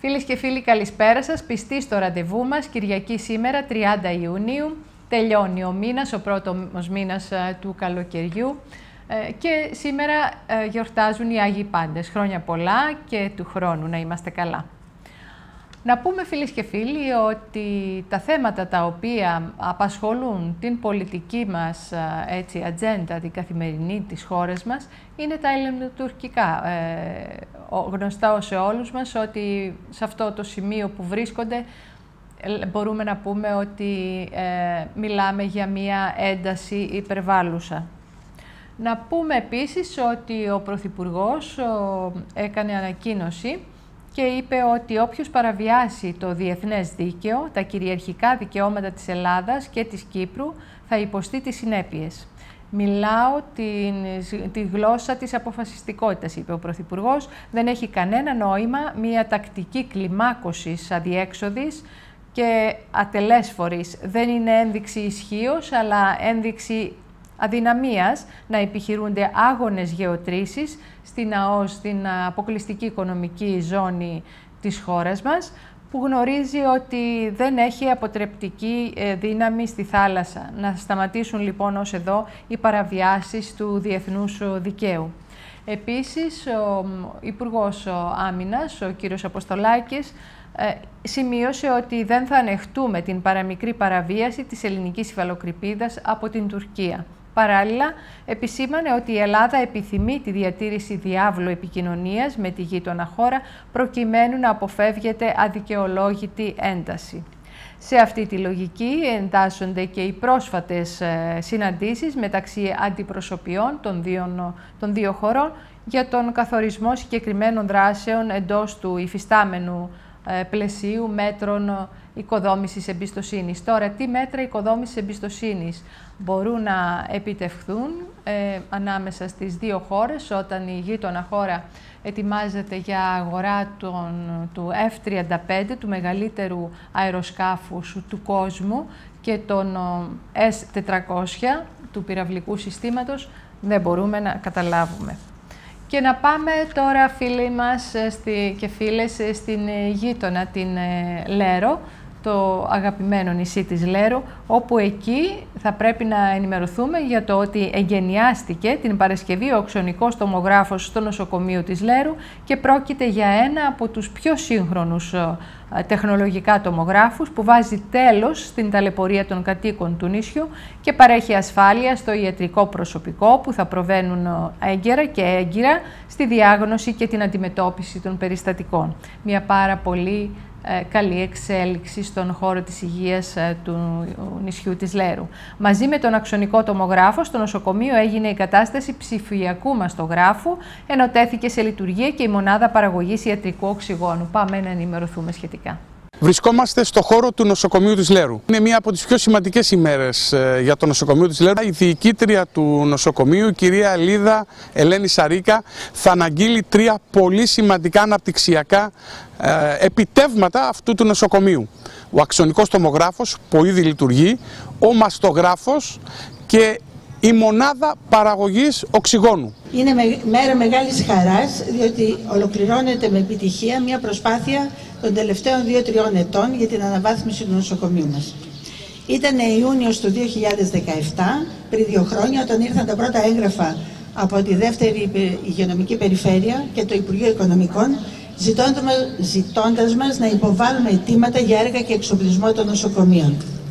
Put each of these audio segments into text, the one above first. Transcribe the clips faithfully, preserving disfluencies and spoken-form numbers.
Φίλες και φίλοι, καλησπέρα σας. Πιστοί στο ραντεβού μας, Κυριακή σήμερα, τριάντα Ιουνίου. Τελειώνει ο μήνας, ο πρώτος μήνας του καλοκαιριού. Και σήμερα γιορτάζουν οι Άγιοι Πάντες. Χρόνια πολλά και του χρόνου να είμαστε καλά. Να πούμε, φίλες και φίλοι, ότι τα θέματα τα οποία απασχολούν την πολιτική μας έτσι, ατζέντα, την καθημερινή της χώρας μας, είναι τα ελληνοτουρκικά. Ε, γνωστά σε όλους μας ότι σε αυτό το σημείο που βρίσκονται μπορούμε να πούμε ότι ε, μιλάμε για μία ένταση υπερβάλλουσα. Να πούμε επίσης ότι ο Πρωθυπουργός ο, έκανε ανακοίνωση και είπε ότι όποιος παραβιάσει το διεθνές δίκαιο, τα κυριαρχικά δικαιώματα της Ελλάδας και της Κύπρου, θα υποστεί τις συνέπειες. Μιλάω την, τη γλώσσα της αποφασιστικότητας, είπε ο Πρωθυπουργός. Δεν έχει κανένα νόημα μια τακτική κλιμάκωσης αδιέξοδης και ατελέσφορης. Δεν είναι ένδειξη ισχύος, αλλά ένδειξη αδυναμίας να επιχειρούνται άγονες γεωτρήσεις στην ΑΟΣ, στην αποκλειστική οικονομική ζώνη της χώρας μας, που γνωρίζει ότι δεν έχει αποτρεπτική δύναμη στη θάλασσα. Να σταματήσουν λοιπόν ως εδώ οι παραβιάσεις του διεθνούς δικαίου. Επίσης, ο Υπουργός Άμυνας, ο κύριος Αποστολάκης, σημείωσε ότι δεν θα ανεχτούμε την παραμικρή παραβίαση της ελληνικής υφαλοκρηπίδας από την Τουρκία. Παράλληλα, επισήμανε ότι η Ελλάδα επιθυμεί τη διατήρηση διάβλου επικοινωνίας με τη γείτονα χώρα, προκειμένου να αποφεύγεται αδικαιολόγητη ένταση. Σε αυτή τη λογική εντάσσονται και οι πρόσφατες συναντήσεις μεταξύ αντιπροσωπιών των δύο, των δύο χωρών για τον καθορισμό συγκεκριμένων δράσεων εντός του υφιστάμενου πλαισίου μέτρων οικοδόμησης εμπιστοσύνης. Τώρα, τι μέτρα οικοδόμησης εμπιστοσύνης μπορούν να επιτευχθούν ε, ανάμεσα στις δύο χώρες όταν η γείτονα χώρα ετοιμάζεται για αγορά των, του εφ τριάντα πέντε, του μεγαλύτερου αεροσκάφους του κόσμου, και των ες τετρακόσια, του πυραυλικού συστήματος, δεν μπορούμε να καταλάβουμε. Και να πάμε τώρα, φίλοι μας στη, και φίλες, στην γείτονα, την Λέρο, το αγαπημένο νησί της Λέρου, όπου εκεί θα πρέπει να ενημερωθούμε για το ότι εγκαινιάστηκε την Παρασκευή ο οξονικός τομογράφος στο νοσοκομείο της Λέρου και πρόκειται για ένα από τους πιο σύγχρονους τεχνολογικά τομογράφους που βάζει τέλος στην ταλαιπωρία των κατοίκων του νησιού και παρέχει ασφάλεια στο ιατρικό προσωπικό που θα προβαίνουν έγκαιρα και έγκυρα στη διάγνωση και την αντιμετώπιση των περιστατικών. Μια πάρα πολύ καλή εξέλιξη στον χώρο της υγείας του νησιού της Λέρου. Μαζί με τον αξονικό τομογράφο, στο νοσοκομείο έγινε η κατάσταση ψηφιακού μαστογράφου, ενώ τέθηκε σε λειτουργία και η μονάδα παραγωγής ιατρικού οξυγόνου. Πάμε να ενημερωθούμε σχετικά. Βρισκόμαστε στο χώρο του νοσοκομείου της Λέρου. Είναι μία από τις πιο σημαντικές ημέρες ε, για το νοσοκομείο της Λέρου. Η διοικήτρια του νοσοκομείου, η κυρία Λίδα Ελένη Σαρίκα, θα αναγγείλει τρία πολύ σημαντικά αναπτυξιακά ε, επιτεύγματα αυτού του νοσοκομείου. Ο αξονικός τομογράφος που ήδη λειτουργεί, ο μαστογράφος και η μονάδα παραγωγής οξυγόνου. Είναι μέρα μεγάλης χαράς, διότι ολοκληρώνεται με επιτυχία μια προσπάθεια των τελευταίων δύο τριών ετών για την αναβάθμιση του νοσοκομείου μας. Ήταν Ιούνιος του δύο χιλιάδες δεκαεπτά, πριν δύο χρόνια, όταν ήρθαν τα πρώτα έγγραφα από τη δεύτερη υγειονομική περιφέρεια και το Υπουργείο Οικονομικών, ζητώντας μας να υποβάλουμε αιτήματα για έργα και εξοπλισμό των νοσοκομείων.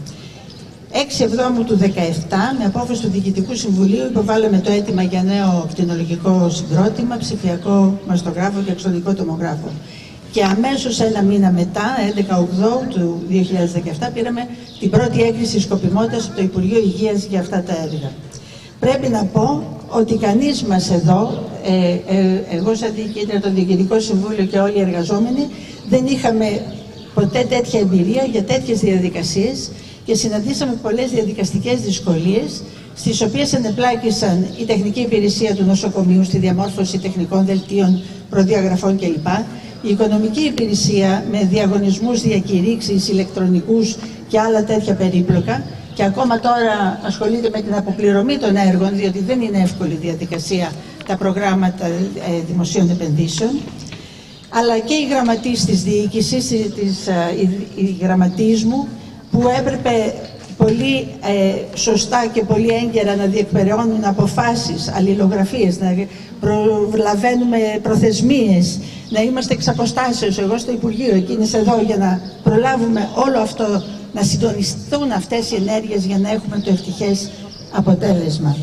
έξι Εβδόμου του δύο χιλιάδες δεκαεπτά, με απόφαση του Διοικητικού Συμβουλίου, υποβάλαμε το αίτημα για νέο κτηνολογικό συγκρότημα, ψηφιακό μαστογράφο και αξονικό τομογράφο. Και αμέσως ένα μήνα μετά, έντεκα Οκτωβρίου του δύο χιλιάδες δεκαεπτά, πήραμε την πρώτη έγκριση σκοπιμότητας από το Υπουργείο Υγείας για αυτά τα έργα. Πρέπει να πω ότι κανείς μας εδώ, ε, ε, εγώ σαν διοικήτρια, το Διοικητικό Συμβούλιο και όλοι οι εργαζόμενοι, δεν είχαμε ποτέ τέτοια εμπειρία για τέτοιες διαδικασίες και συναντήσαμε πολλές διαδικαστικές δυσκολίες, στις οποίες ενεπλάκησαν η τεχνική υπηρεσία του νοσοκομείου στη διαμόρφωση τεχνικών δελτίων, προδιαγραφών κλπ. Η οικονομική υπηρεσία με διαγωνισμούς, διακηρύξεις, ηλεκτρονικούς και άλλα τέτοια περίπλοκα, και ακόμα τώρα ασχολείται με την αποπληρωμή των έργων, διότι δεν είναι εύκολη διαδικασία τα προγράμματα ε, δημοσίων επενδύσεων. αλλά και η γραμματής της διοίκησης, της, η, η γραμματής μου, που έπρεπε πολύ ε, σωστά και πολύ έγκαιρα να διεκπεραιώνουν αποφάσεις, αλληλογραφίες, να προλαβαίνουμε προθεσμίες, να είμαστε εξ αποστάσεως, εγώ στο Υπουργείο, εκείνες εδώ, για να προλάβουμε όλο αυτό, να συντονιστούν αυτές οι ενέργειες για να έχουμε το ευτυχές αποτέλεσμα.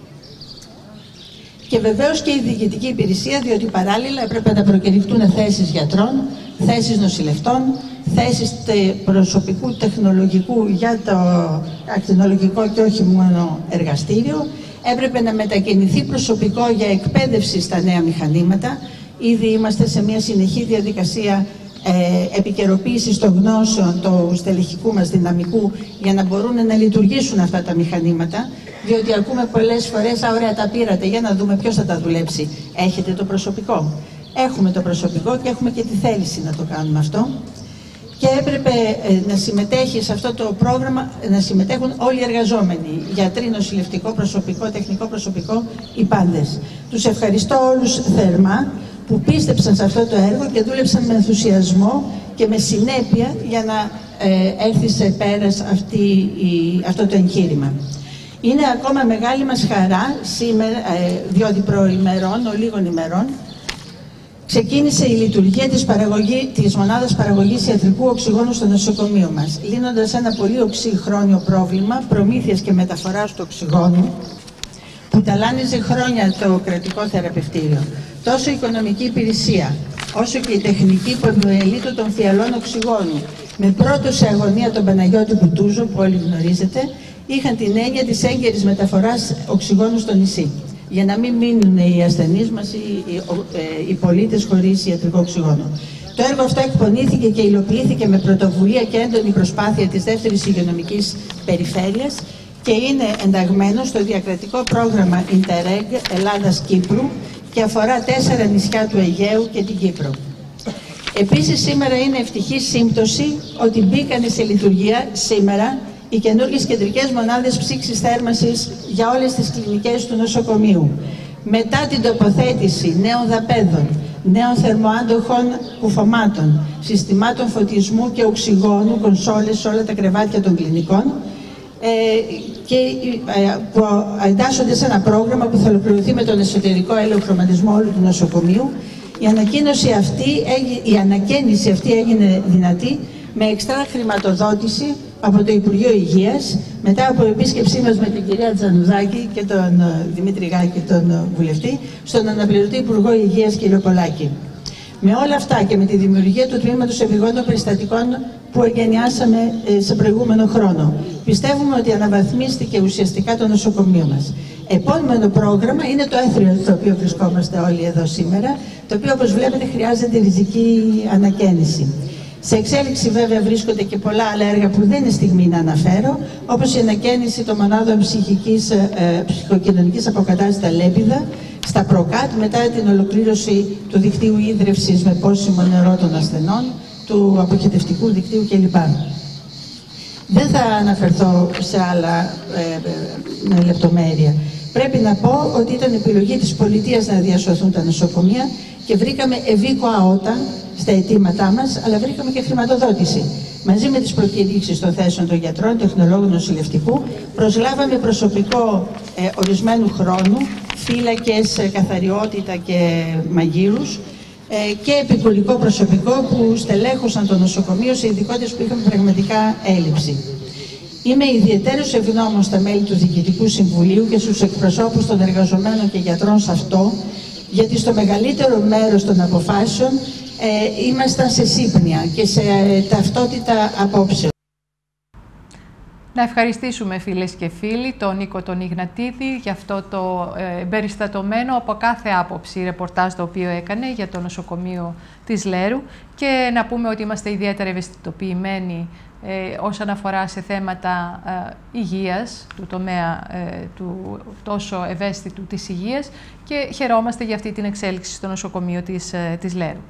Και βεβαίως και η διοικητική υπηρεσία, διότι παράλληλα έπρεπε να προκηρυχτούν θέσεις γιατρών, θέσεις νοσηλευτών, θέσεις προσωπικού τεχνολογικού για το ακτινολογικό και όχι μόνο εργαστήριο. Έπρεπε να μετακινηθεί προσωπικό για εκπαίδευση στα νέα μηχανήματα. Ήδη είμαστε σε μια συνεχή διαδικασία ε, επικαιροποίησης των γνώσεων του στελεχικού μας δυναμικού για να μπορούν να λειτουργήσουν αυτά τα μηχανήματα. Διότι ακούμε πολλές φορές, α, ωραία, τα πήρατε, για να δούμε ποιος θα τα δουλέψει. Έχετε το προσωπικό? Έχουμε το προσωπικό και έχουμε και τη θέληση να το κάνουμε αυτό. Και έπρεπε ε, να συμμετέχει σε αυτό το πρόγραμμα, να συμμετέχουν όλοι οι εργαζόμενοι, γιατροί, νοσηλευτικό προσωπικό, τεχνικό προσωπικό, οι πάντες. Τους ευχαριστώ όλους θερμά που πίστεψαν σε αυτό το έργο και δούλεψαν με ενθουσιασμό και με συνέπεια για να ε, έρθει σε πέρας αυτή, η, αυτό το εγχείρημα. Είναι ακόμα μεγάλη μας χαρά σήμερα, ε, διότι προημερών, ολίγων ημερών, ξεκίνησε η λειτουργία της, παραγωγή, της μονάδας παραγωγής ιατρικού οξυγόνου στο νοσοκομείο μας, λύνοντας ένα πολύ οξύχρόνιο πρόβλημα προμήθειας και μεταφοράς του οξυγόνου, που ταλάνιζε χρόνια το κρατικό θεραπευτήριο. Τόσο η οικονομική υπηρεσία, όσο και η τεχνική που επιμελείται των φιαλών οξυγόνου, με πρώτο σε αγωνία τον Παναγιώτη Κουτούζο, που όλοι γνωρίζετε, είχαν την έννοια της έγκαιρης μεταφοράς οξυγόνου στο νησί, για να μην μείνουν οι ασθενείς μας, οι, οι, οι πολίτες χωρίς ιατρικό οξυγόνο. Το έργο αυτό εκπονήθηκε και υλοποιήθηκε με πρωτοβουλία και έντονη προσπάθεια της δεύτερης υγειονομικής περιφέρειας και είναι ενταγμένο στο διακρατικό πρόγραμμα Interreg Ελλάδας-Κύπρου και αφορά τέσσερα νησιά του Αιγαίου και την Κύπρο. Επίσης, σήμερα είναι ευτυχή σύμπτωση ότι μπήκαν σε λειτουργία σήμερα οι καινούργιες κεντρικές μονάδες ψήξης θέρμανσης για όλες τις κλινικές του νοσοκομείου. Μετά την τοποθέτηση νέων δαπέδων, νέων θερμοάντοχων κουφωμάτων, συστημάτων φωτισμού και οξυγόνου, κονσόλες σε όλα τα κρεβάτια των κλινικών, ε, και ε, που εντάσσονται σε ένα πρόγραμμα που θα ολοκληρωθεί με τον εσωτερικό ελεοχρωματισμό όλου του νοσοκομείου. Η ανακοίνωση αυτή, η ανακαίνιση αυτή έγινε δυνατή με εξτρά χρηματοδότηση από το Υπουργείο Υγείας, μετά από επίσκεψή μας με την κυρία Τζανουδάκη και τον Δημήτρη Γάκη, τον βουλευτή, στον αναπληρωτή Υπουργό Υγείας κ. Πολάκη. Με όλα αυτά και με τη δημιουργία του Τμήματος Επιγόντων Περιστατικών που εγκαινιάσαμε σε προηγούμενο χρόνο, πιστεύουμε ότι αναβαθμίστηκε ουσιαστικά το νοσοκομείο μας. Επόμενο πρόγραμμα είναι το έθριο στο οποίο βρισκόμαστε όλοι εδώ σήμερα, το οποίο, όπως βλέπετε, χρειάζεται ριζική ανακαίνιση. Σε εξέλιξη βέβαια βρίσκονται και πολλά άλλα έργα που δεν είναι στιγμή να αναφέρω, όπως η ανακαίνιση των μονάδων ψυχικής, ε, ψυχοκοινωνικής αποκατάστασης στα Λέπιδα, στα Προκάτ, μετά την ολοκλήρωση του δικτύου ίδρυυσης με πόσιμο νερό των ασθενών, του αποχετευτικού δικτύου κλπ. Δεν θα αναφερθώ σε άλλα ε, με λεπτομέρεια. Πρέπει να πω ότι ήταν επιλογή της πολιτείας να διασωθούν τα νοσοκομεία και βρήκαμε ευήκο αότα στα αιτήματά μας, αλλά βρήκαμε και χρηματοδότηση. Μαζί με τις προκηρύξεις των θέσεων των γιατρών, τεχνολόγων, νοσηλευτικού, προσλάβαμε προσωπικό ε, ορισμένου χρόνου, φύλακες, ε, καθαριότητα και μαγείρους, ε, και επικουρικό προσωπικό που στελέχωσαν το νοσοκομείο σε ειδικότητες που είχαμε πραγματικά έλλειψη. Είμαι ιδιαιτέρως ευγνώμων στα μέλη του Διοικητικού Συμβουλίου και στους εκπροσώπους των εργαζομένων και γιατρών σε αυτό, γιατί στο μεγαλύτερο μέρος των αποφάσεων ε, ήμασταν σε σύμπνοια και σε ε, ταυτότητα απόψεων. Να ευχαριστήσουμε, φίλες και φίλοι, τον Νίκο τον Ιγνατίδη για αυτό το ε, εμπεριστατωμένο από κάθε άποψη ρεπορτάζ το οποίο έκανε για το νοσοκομείο της Λέρου, και να πούμε ότι είμαστε ιδιαίτερα ευαισθητοποιημένοι ε, όσον αφορά σε θέματα ε, υγείας, του τομέα ε, του τόσο ευαίσθητου της υγείας, και χαιρόμαστε για αυτή την εξέλιξη στο νοσοκομείο της, ε, της Λέρου.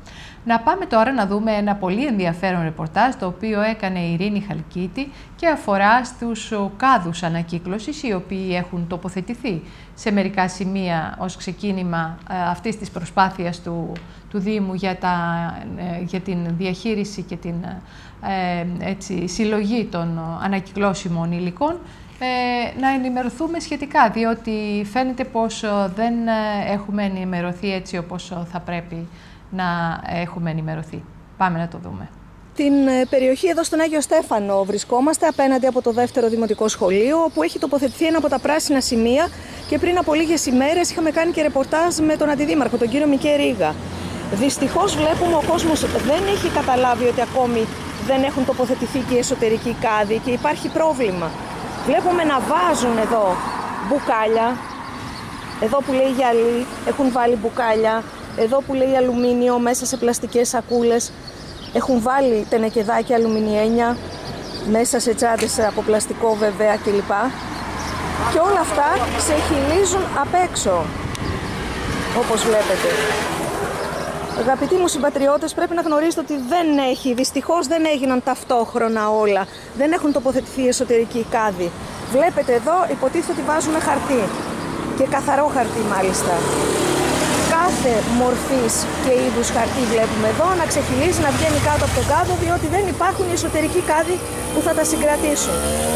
Να πάμε τώρα να δούμε ένα πολύ ενδιαφέρον ρεπορτάζ το οποίο έκανε η Ειρήνη Χαλκίτη και αφορά στους κάδους ανακύκλωσης οι οποίοι έχουν τοποθετηθεί σε μερικά σημεία ως ξεκίνημα αυτής της προσπάθειας του, του Δήμου για, τα, για την διαχείριση και την ε, έτσι, συλλογή των ανακυκλώσιμων υλικών. Ε, να ενημερωθούμε σχετικά, διότι φαίνεται πως δεν έχουμε ενημερωθεί έτσι όπως θα πρέπει να έχουμε ενημερωθεί. Πάμε να το δούμε. Την περιοχή εδώ στον Άγιο Στέφανο βρισκόμαστε απέναντι από το δεύτερο δημοτικό σχολείο, όπου έχει τοποθετηθεί ένα από τα πράσινα σημεία και πριν από λίγες ημέρες είχαμε κάνει και ρεπορτάζ με τον Αντιδήμαρχο, τον κύριο Μικέ Ρίγα. Δυστυχώς βλέπουμε ο κόσμος δεν έχει καταλάβει ότι ακόμη δεν έχουν τοποθετηθεί και οι εσωτερικοί κάδοι και υπάρχει πρόβλημα. Βλέπουμε να βάζουν εδώ μπουκάλια, εδώ που λέει γυαλί έχουν βάλει μπουκάλια, εδώ που λέει αλουμίνιο μέσα σε πλαστικές σακούλες έχουν βάλει τενεκεδάκια αλουμινιένια μέσα σε τσάντες από πλαστικό βέβαια κλπ. Και όλα αυτά ξεχυλίζουν απ' έξω, όπως βλέπετε. Αγαπητοί μου συμπατριώτες, πρέπει να γνωρίζετε ότι δεν έχει, δυστυχώς δεν έγιναν ταυτόχρονα όλα. Δεν έχουν τοποθετηθεί εσωτερικοί κάδοι. Βλέπετε εδώ, υποτίθεται ότι βάζουμε χαρτί. Και καθαρό χαρτί μάλιστα. Κάθε μορφής και είδους χαρτί βλέπουμε εδώ να ξεχυλίζει, να βγαίνει κάτω από τον κάδο, διότι δεν υπάρχουν οι εσωτερικοί κάδοι που θα τα συγκρατήσουν.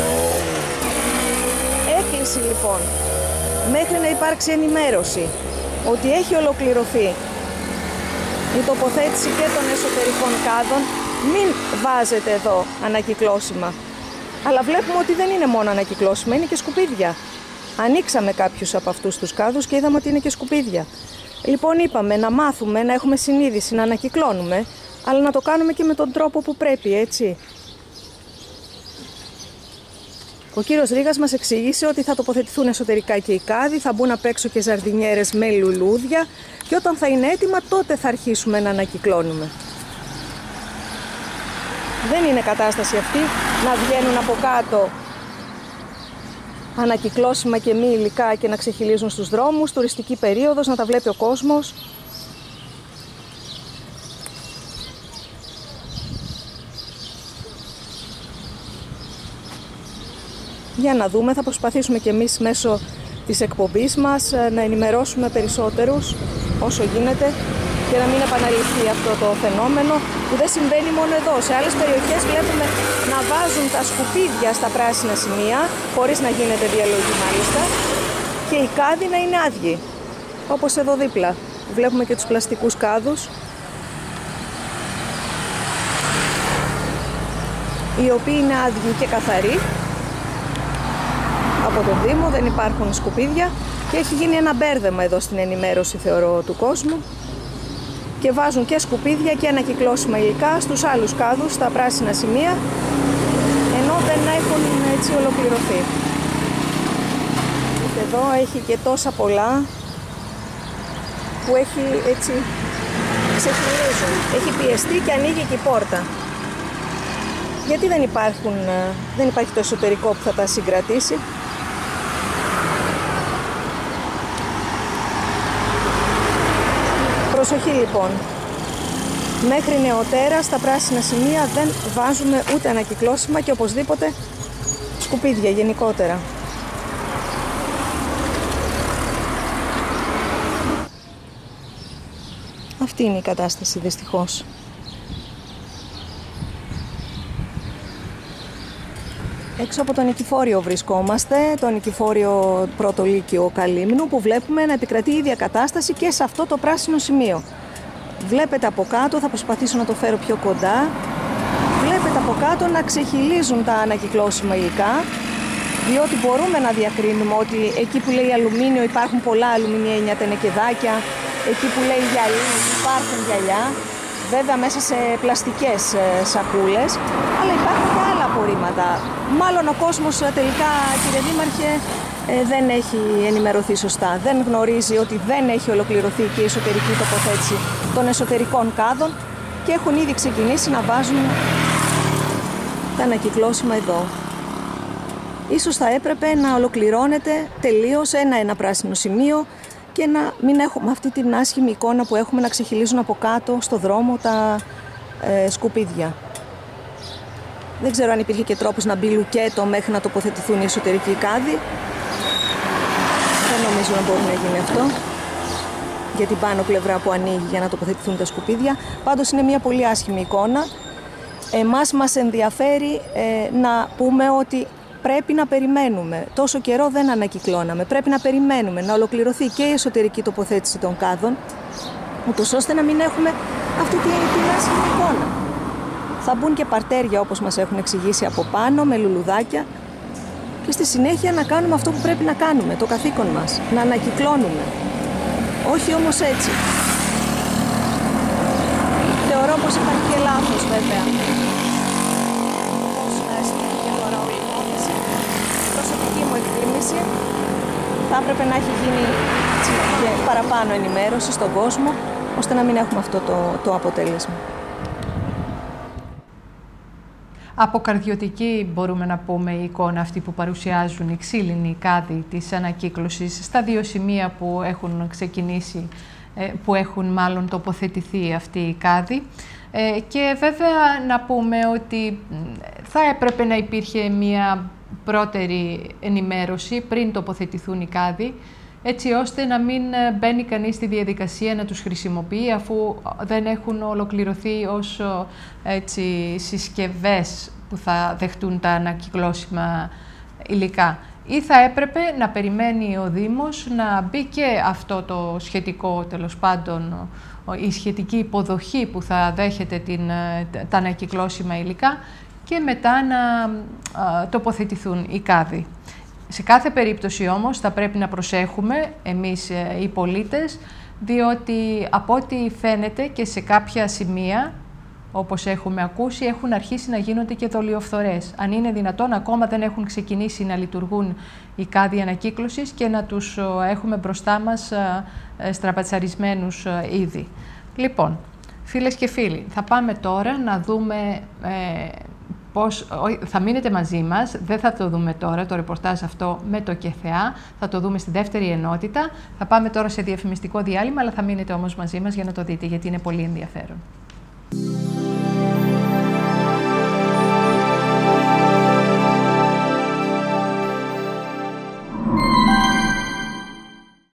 Έκκληση λοιπόν, μέχρι να υπάρξει ενημέρωση ότι έχει ολοκληρωθεί η τοποθέτηση και των εσωτερικών κάδων, μην βάζετε εδώ ανακυκλώσιμα. Αλλά βλέπουμε ότι δεν είναι μόνο ανακυκλώσιμα, είναι και σκουπίδια. Ανοίξαμε κάποιους από αυτούς τους κάδους και είδαμε ότι είναι και σκουπίδια. Λοιπόν, είπαμε να μάθουμε, να έχουμε συνείδηση, να ανακυκλώνουμε, αλλά να το κάνουμε και με τον τρόπο που πρέπει, έτσι. Ο κύριος Ρίγας μας εξήγησε ότι θα τοποθετηθούν εσωτερικά και οι κάδοι, θα μπουν απ' έξω και ζαρδινιέρες με λουλούδια και όταν θα είναι έτοιμα τότε θα αρχίσουμε να ανακυκλώνουμε. Δεν είναι κατάσταση αυτή να βγαίνουν από κάτω ανακυκλώσιμα και μη υλικά και να ξεχυλίζουν στους δρόμους, τουριστική περίοδος, να τα βλέπει ο κόσμος. Για να δούμε, θα προσπαθήσουμε και εμείς μέσω της εκπομπής μας να ενημερώσουμε περισσότερους όσο γίνεται και να μην επαναληφθεί αυτό το φαινόμενο που δεν συμβαίνει μόνο εδώ. Σε άλλες περιοχές βλέπουμε να βάζουν τα σκουπίδια στα πράσινα σημεία, χωρίς να γίνεται διαλογή μάλιστα, και οι κάδοι να είναι άδειοι. Όπως εδώ δίπλα. Βλέπουμε και τους πλαστικούς κάδους, οι οποίοι είναι άδειοι και καθαροί από τον Δήμο, δεν υπάρχουν σκουπίδια και έχει γίνει ένα μπέρδεμα εδώ στην ενημέρωση, θεωρώ, του κόσμου. Και βάζουν και σκουπίδια και ανακυκλώσιμα υλικά στους άλλους κάδους, στα πράσινα σημεία, ενώ δεν έχουν έτσι ολοκληρωθεί. Εδώ έχει και τόσα πολλά που έχει έτσι ξεχυλίσει. Έχει πιεστεί και ανοίγει και η πόρτα. Γιατί δεν υπάρχουν, δεν υπάρχει το εσωτερικό που θα τα συγκρατήσει. Προσοχή λοιπόν, μέχρι νεοτέρα στα πράσινα σημεία δεν βάζουμε ούτε ανακυκλώσιμα και οπωσδήποτε σκουπίδια γενικότερα. Αυτή είναι η κατάσταση δυστυχώς. Έξω από το Νικηφόριο βρισκόμαστε, το Νικηφόριο Πρώτο Λύκειο Καλύμνου, που βλέπουμε να επικρατεί η ίδια κατάσταση και σε αυτό το πράσινο σημείο. Βλέπετε από κάτω, θα προσπαθήσω να το φέρω πιο κοντά, βλέπετε από κάτω να ξεχυλίζουν τα ανακυκλώσιμα υλικά, διότι μπορούμε να διακρίνουμε ότι εκεί που λέει αλουμίνιο υπάρχουν πολλά αλουμινιένια τενεκεδάκια, εκεί που λέει γυαλί υπάρχουν γυαλιά, βέβαια μέσα σε πλαστικές σακούλες, αλλά υπάρχουν και άλλα απορρίμματα. Μάλλον ο κόσμος τελικά, κύριε Δήμαρχε, δεν έχει ενημερωθεί σωστά. Δεν γνωρίζει ότι δεν έχει ολοκληρωθεί και η εσωτερική τοποθέτηση των εσωτερικών κάδων και έχουν ήδη ξεκινήσει να βάζουν τα ανακυκλώσιμα εδώ. Ίσως θα έπρεπε να ολοκληρώνεται τελείως ένα-ένα πράσινο σημείο και να μην έχουμε αυτή την άσχημη εικόνα που έχουμε να ξεχυλίζουν από κάτω στο δρόμο τα ε, σκουπίδια. Δεν ξέρω αν υπήρχε και τρόπος να μπει λουκέτο μέχρι να τοποθετηθούν οι εσωτερικοί κάδοι. Δεν νομίζω να μπορεί να γίνει αυτό για την πάνω πλευρά που ανοίγει για να τοποθετηθούν τα σκουπίδια. Πάντως είναι μια πολύ άσχημη εικόνα. Εμάς μας ενδιαφέρει ε, να πούμε ότι πρέπει να περιμένουμε. Τόσο καιρό δεν ανακυκλώναμε. Πρέπει να περιμένουμε να ολοκληρωθεί και η εσωτερική τοποθέτηση των κάδων, ούτως ώστε να μην έχουμε αυτή την, την άσχημη εικόνα. Θα μπουν και παρτέρια όπως μας έχουν εξηγήσει από πάνω, με λουλουδάκια, και στη συνέχεια να κάνουμε αυτό που πρέπει να κάνουμε, το καθήκον μας, να ανακυκλώνουμε. Όχι όμως έτσι. Θεωρώ πως υπάρχει και λάθος βέβαια. Όπως στήθηκε τώρα όλη η υπόθεση, η προσωπική μου εκτίμηση, θα έπρεπε να έχει γίνει και παραπάνω ενημέρωση στον κόσμο, ώστε να μην έχουμε αυτό το, το αποτέλεσμα. Αποκαρδιωτική μπορούμε να πούμε η εικόνα αυτή που παρουσιάζουν οι ξύλινοι κάδοι της ανακύκλωσης στα δύο σημεία που έχουν ξεκινήσει, που έχουν μάλλον τοποθετηθεί αυτοί οι κάδοι. Και βέβαια να πούμε ότι θα έπρεπε να υπήρχε μια πρώτερη ενημέρωση πριν τοποθετηθούν οι κάδοι, έτσι ώστε να μην μπαίνει κανείς στη διαδικασία να τους χρησιμοποιεί αφού δεν έχουν ολοκληρωθεί ως έτσι, συσκευές που θα δεχτούν τα ανακυκλώσιμα υλικά. Ή θα έπρεπε να περιμένει ο Δήμος να μπει και αυτό το σχετικό, τέλος πάντων, η σχετική υποδοχή που θα δέχεται την, τα ανακυκλώσιμα υλικά και μετά να α, τοποθετηθούν οι κάδοι. Σε κάθε περίπτωση όμως θα πρέπει να προσέχουμε εμείς οι πολίτες, διότι από ό,τι φαίνεται και σε κάποια σημεία, όπως έχουμε ακούσει, έχουν αρχίσει να γίνονται και δολιοφθορές. Αν είναι δυνατόν, ακόμα δεν έχουν ξεκινήσει να λειτουργούν οι κάδοι ανακύκλωσης και να τους έχουμε μπροστά μας στραπατσαρισμένους ήδη. Λοιπόν, φίλες και φίλοι, θα πάμε τώρα να δούμε ε, πώς, θα μείνετε μαζί μας, δεν θα το δούμε τώρα το ρεπορτάζ αυτό με το ΚΕΘΕΑ, θα το δούμε στη δεύτερη ενότητα. Θα πάμε τώρα σε διαφημιστικό διάλειμμα, αλλά θα μείνετε όμως μαζί μας για να το δείτε, γιατί είναι πολύ ενδιαφέρον.